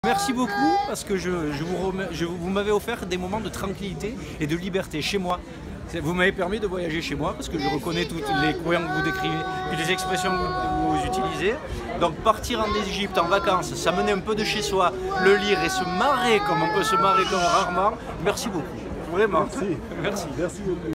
merci beaucoup parce que vous m'avez offert des moments de tranquillité et de liberté chez moi. Vous m'avez permis de voyager chez moi parce que je reconnais toutes les courants que vous décrivez et les expressions que vous utilisez. Donc partir en Égypte en vacances, s'amener un peu de chez soi, le lire et se marrer comme on peut se marrer comme rarement. Merci beaucoup. Vraiment. Merci. Merci. Merci beaucoup.